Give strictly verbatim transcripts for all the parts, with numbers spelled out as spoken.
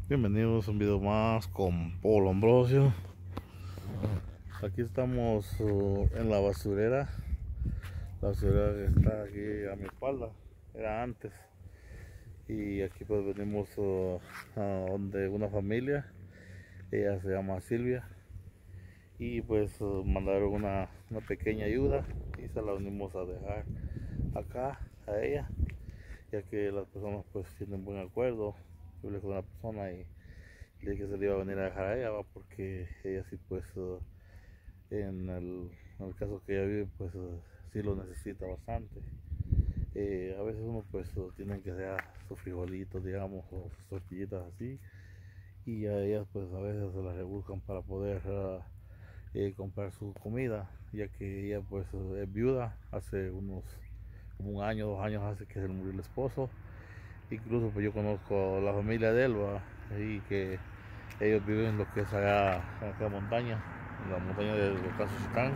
Bienvenidos a un video más con Polo Ambrosio. Aquí estamos uh, en la basurera. La basurera que está aquí a mi espalda era antes. Y aquí pues venimos uh, a donde una familia. Ella se llama Silvia. Y pues uh, mandaron una, una pequeña ayuda y se la venimos a dejar acá a ella, ya que las personas pues tienen buen acuerdo. Yo hablé con una persona y le dije que se le iba a venir a dejar a ella, ¿va? Porque ella sí pues uh, en, el, en el caso que ella vive pues uh, sí lo necesita bastante. Eh, a veces uno pues uh, tiene que hacer sus frijolitos, digamos, o sus tortillitas así, y a ellas pues a veces se las rebuscan para poder uh, eh, comprar su comida, ya que ella pues uh, es viuda. Hace unos como un año, dos años hace que se le murió el esposo. Incluso pues yo conozco a la familia de él, ¿va? Y que ellos viven en lo que es allá en la montaña, en la montaña de Huacazuchitán.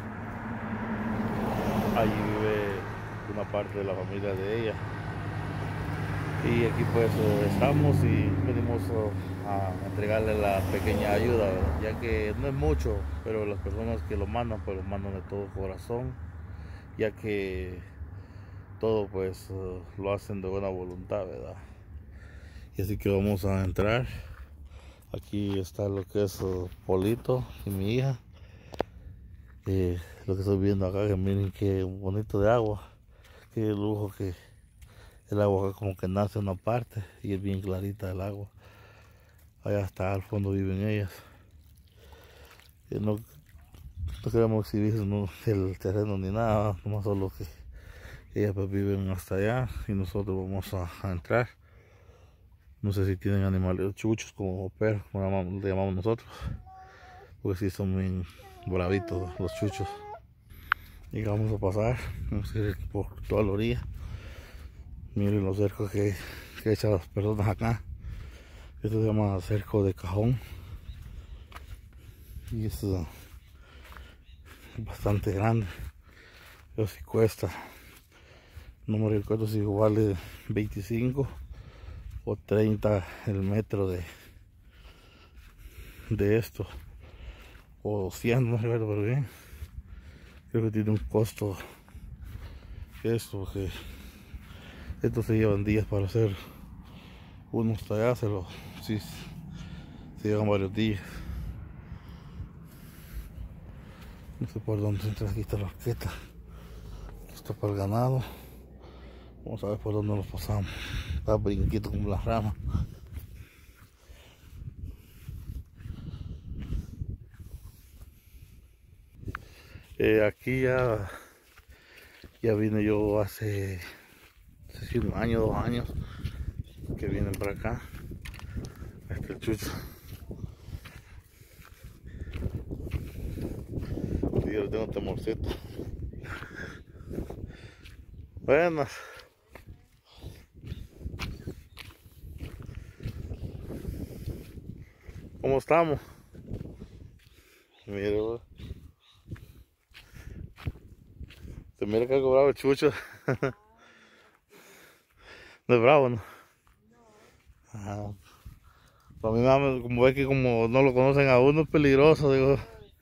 Allí vive una parte de la familia de ella. Y aquí pues estamos y venimos a entregarle la pequeña ayuda, ¿verdad? Ya que no es mucho, pero las personas que lo mandan pues lo mandan de todo corazón, ya que todo pues uh, lo hacen de buena voluntad, ¿verdad? Y así que vamos a entrar. Aquí está lo que es uh, Polito y mi hija. Eh, lo que estoy viendo acá, que miren qué bonito de agua, qué lujo, que el agua acá como que nace en una parte y es bien clarita el agua. Allá hasta al fondo viven ellas. Eh, no, no queremos exhibir no, el terreno ni nada, nomás solo que ellas pues viven hasta allá y nosotros vamos a, a entrar. No sé si tienen animales chuchos como perros, como le llamamos nosotros, porque sí son bien bravitos los chuchos. Y vamos a pasar, vamos a ir por toda la orilla. Miren los cercos que, que echan las personas acá. Esto se llama cerco de cajón. Y es uh, bastante grande. Pero si cuesta, no me recuerdo si vale veinticinco o treinta el metro de, de esto. O cien, no me recuerdo pero bien. Creo que tiene un costo esto, que estos se llevan días para hacer unos tallácelos, sí, se llevan varios días. No sé por dónde entra, aquí está la arqueta, esto para el ganado. Vamos a ver por dónde nos pasamos. Está brinquito como las ramas. Eh, aquí ya ya vine yo hace, no sé si un año, dos años que vienen para acá. Este chucho. Y yo le tengo temorcito. Buenas. ¿Cómo estamos? Mira, se mira que algo bravo el chucho. No es bravo, ¿no? Ah, para mí, mami, como ve que como no lo conocen a uno, es peligroso, digo.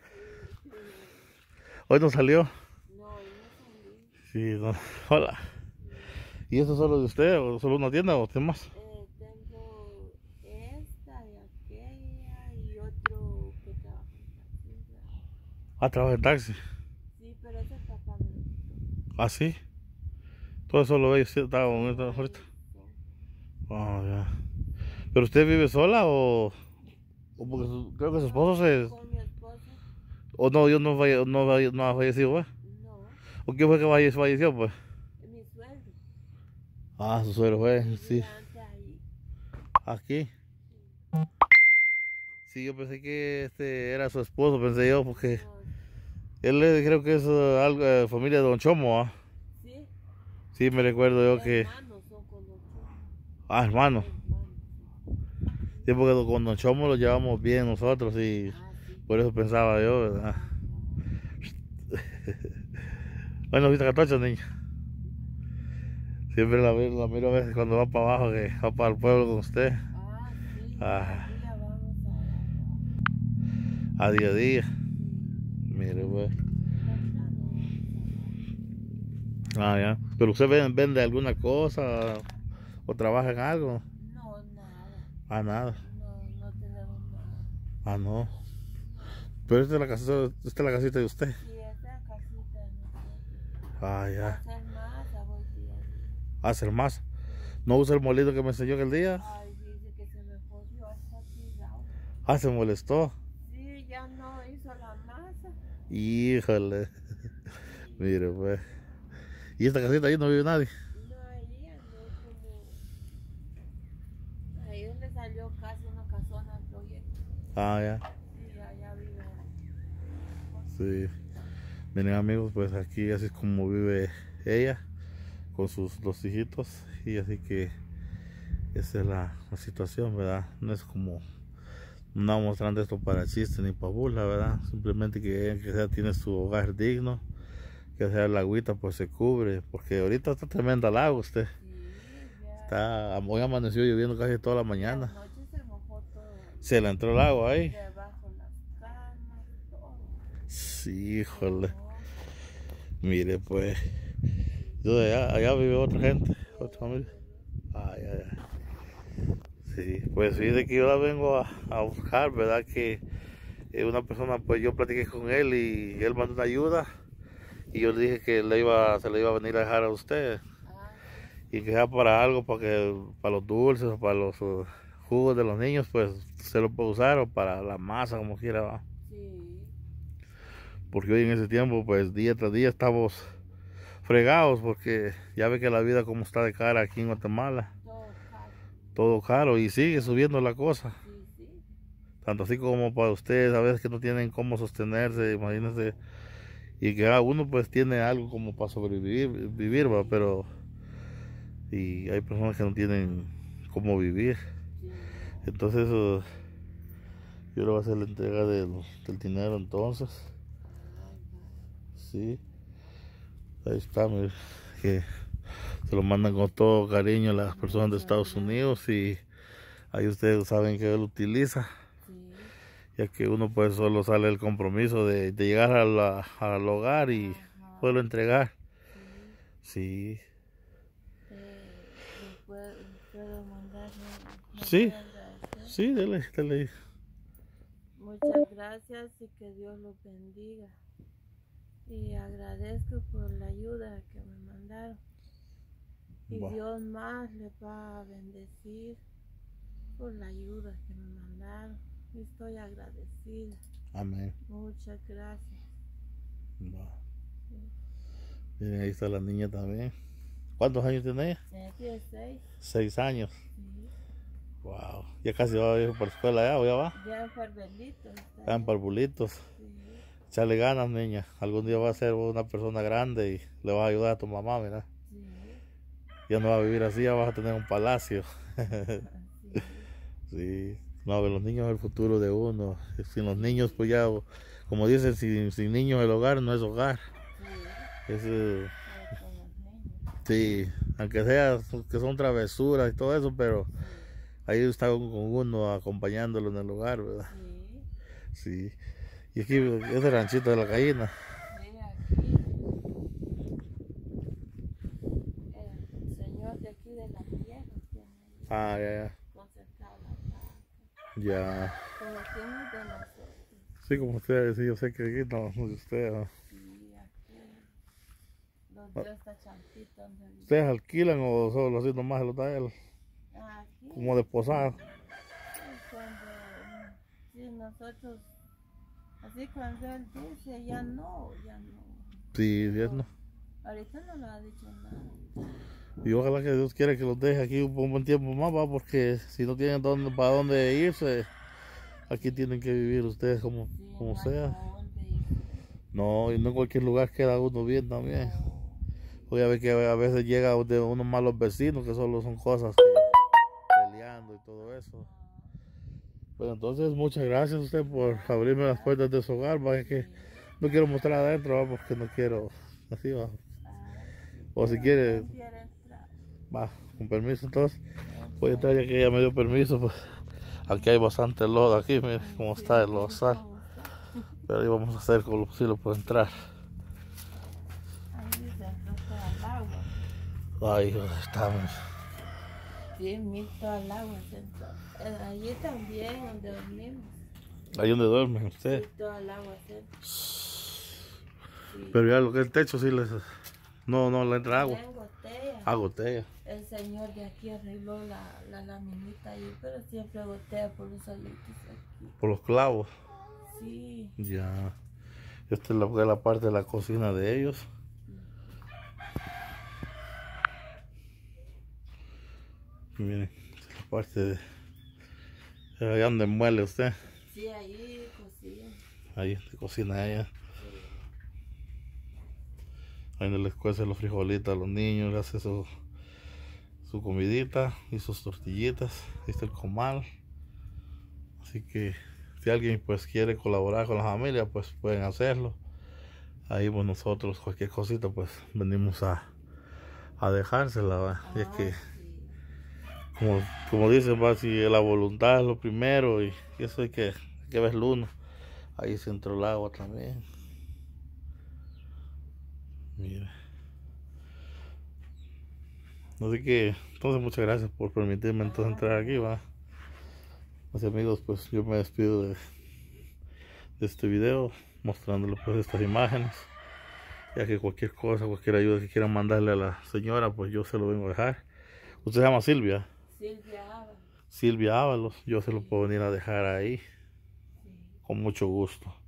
Hoy no salió. Sí, no. Hola. ¿Y eso solo de usted o solo una tienda o tiene más? Eh, tengo esta y aquella y otro que trabaja en taxi. Ah, trabaja en taxi. Sí, pero ese es papá mío. Ah, sí. Todo eso lo ve usted, está bonito ahorita. Ah, ya. ¿Pero usted vive sola o, o porque su, creo que su esposo se... Con mi esposo. O no, yo no, falle, no, falle, no ha fallecido, pues? No. ¿O quién fue que falle, falleció, pues? Mi suegro. Ah, su suegro fue, sí. Antes ahí. ¿Aquí? Sí, yo pensé que este era su esposo, pensé yo, porque... No. Él es, creo que es uh, algo de familia de Don Chomo, ¿ah? Sí. Sí, me recuerdo yo que... Hermanos son con Don Chomo. Ah, hermano. Hermanos. Sí, porque con Don Chomo lo llevamos bien nosotros y Ah, sí. por eso pensaba yo, ¿verdad? Bueno, ¿viste Catocha, niña? Siempre la, la miro a veces cuando va para abajo, que va para el pueblo con usted. Ah, sí. Ah. Fui a día a día. Sí. Mire, pues. Temprano vamos a Ah, ya. ¿Pero usted vende, vende alguna cosa o trabaja en algo? No, nada. Ah, nada. No, no tenemos nada. Ah, no. No. Pero esta es la casita, esta es la casita de usted. Sí, esta es casita de nosotros. Ah, ya. Hacer más, hago día a día. Hacer más. Sí. ¿No usa el molino que me enseñó aquel día? Ay, dice que se me jodió, está tirado. Ah, se molestó. Sí, ya no hizo la masa. Híjole. Sí. Mire, pues. ¿Y esta casita ahí no vive nadie? No, ahí andó como. Ahí donde salió casi una casona al proyecto. Ah, ya. Sí, allá vive. Sí. Miren, amigos, pues aquí así es como vive ella con sus dos hijitos. Y así que esa es la, la situación, ¿verdad? No es como, no estamos mostrando esto para chiste ni para burla, ¿verdad? Simplemente que, que sea tiene su hogar digno, que sea la agüita pues se cubre, porque ahorita está tremenda el agua usted. Sí, ya. Está, hoy amaneció lloviendo casi toda la mañana. Anoche se mojó todo. Se le entró el agua ahí. Debajo las camas, todo. Sí, híjole. No, Mire, pues. Yo de allá, allá vive otra gente, sí, otra allá familia. vive. Ay, ay, ay. Sí, pues fíjate que yo la vengo a, a buscar, ¿verdad? Que eh, una persona, pues yo platiqué con él y él mandó una ayuda. Y yo le dije que le iba, se le iba a venir a dejar a usted. Ah, Y que sea para algo, para que para los dulces o para los uh, jugos de los niños, pues se lo puede usar o para la masa, como quiera, ¿va? sí. Porque hoy en ese tiempo, pues día tras día estamos fregados, porque ya ve que la vida como está de cara aquí en Guatemala, Todo caro. todo caro y sigue subiendo la cosa. Sí, sí. Tanto así como para ustedes, a veces que no tienen cómo sostenerse, imagínense, y que cada uno pues tiene algo como para sobrevivir, vivir, ¿va? Pero, y hay personas que no tienen cómo vivir. Sí. Entonces, uh, yo le voy a hacer la entrega del, del dinero entonces. Ay, va. Sí, ahí está, mire, que se lo mandan con todo cariño a las personas de Estados Unidos y ahí ustedes saben que él utiliza, Sí. ya que uno pues solo sale el compromiso de, de llegar a la, al hogar y Ajá. poderlo entregar. Sí. Sí, Eh, ¿le puedo, puedo mandar? ¿Me sí, puede agradecer? sí, dele, dele. Muchas gracias y que Dios los bendiga. Y agradezco por la ayuda que me mandaron. Y Va. Dios más les va a bendecir por la ayuda que me mandaron. Y estoy agradecida. Amén. Muchas gracias. Va. Sí. Miren, ahí está la niña también. ¿Cuántos años tiene ella? Tiene dieciséis. Seis años. Sí. Wow. Ya casi va a ir por la escuela ya, ¿o ya va? Ya en Farberlito está. Ya en parvulitos. Sí. Echarle ganas, niña. Algún día va a ser una persona grande y le vas a ayudar a tu mamá, mira. Sí. Ya no va a vivir así, ya vas a tener un palacio. Sí. Sí. No, a ver, los niños es el futuro de uno. Sin los niños, pues ya, como dicen, sin, sin niños el hogar no es hogar. Sí. Es, eh, Pero con los niños. sí, aunque sea que son travesuras y todo eso, pero Sí. ahí está con uno acompañándolo en el hogar, ¿verdad? Sí. Sí. Y aquí, ese ranchito de la gallina. Sí, aquí. El señor de aquí de la tierra tiene ahí Ah, ya, concertada la vaca. ya. Ya. Como tiene de nosotros. Sí, como ustedes, sí, yo sé que aquí no, no de ustedes. ¿No? Sí, aquí. Los de esta champita donde vive. ¿Ustedes alquilan o solo así nomás se lo da él? Aquí. Como de posada. Sí, cuando. Sí, nosotros. Así cuando él dice, ya no, ya no. Sí, Dios no. Ahorita no le ha dicho nada. Y ojalá que Dios quiera que los deje aquí un buen tiempo más, va, porque si no tienen dónde, para dónde irse, aquí tienen que vivir ustedes como, Sí, como no hay sea. pa' dónde irse. No, y no en cualquier lugar queda uno bien también. No. Oye, a ver que a veces llega de unos malos vecinos que solo son cosas que peleando y todo eso. Bueno, entonces muchas gracias a usted por abrirme las puertas de su hogar, va, que no quiero mostrar adentro, va, porque no quiero, así va. O si quiere, Quiere entrar. va, con permiso entonces. Voy a entrar ya que ella me dio permiso, pues aquí hay bastante lodo aquí, mire cómo está el lodazal. ¿Cómo está? Pero ahí vamos a hacer con lo posible por entrar. Ahí se entró al agua. Ahí donde estamos. Sí, mito al agua se entró. Eh, Allí también donde dormimos. Ahí donde duermen ustedes. Sí, todo el agua se entró. Sí. Pero ya lo que es el techo sí les... No, no le entra agua. Tienen gotella. Ah, gotea. El señor de aquí arregló la, la laminita ahí, pero siempre gotea por los hoyitos aquí. Por los clavos. Sí. Ya. Esta es la, la parte de la cocina de ellos. Y miren, esta es la parte de... Allá donde muele usted. Sí, ahí cocina. Ahí se cocina ella. Sí. Ahí donde les cuece los frijolitos a los niños, le hace su, su comidita y sus tortillitas. Ahí está el comal. Así que si alguien pues quiere colaborar con la familia, pues pueden hacerlo. Ahí pues nosotros cualquier cosita pues venimos a, a dejársela, ¿va? Y es Ah, que sí. como, como dicen, va, si la voluntad es lo primero y eso hay que, hay que verlo uno. Ahí se entró el agua también. Mire. Así que entonces muchas gracias por permitirme entonces entrar aquí, va. Así amigos, pues yo me despido de, de este video mostrándoles pues estas imágenes, ya que cualquier cosa, cualquier ayuda que quieran mandarle a la señora, pues yo se lo vengo a dejar. Usted se llama Silvia. Silvia Ábalos. Silvia Ábalos, yo se lo puedo venir a dejar ahí Sí. con mucho gusto.